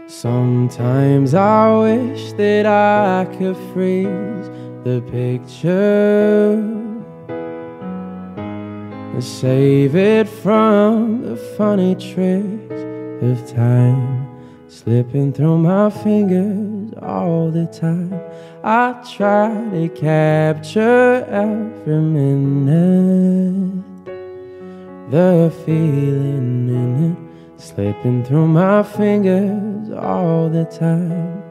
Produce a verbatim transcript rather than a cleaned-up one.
Sometimes I wish that I could freeze the picture and save it from the funny tricks of time slipping through my fingers all the time. I try to capture every minute, the feeling in it slipping through my fingers all the time.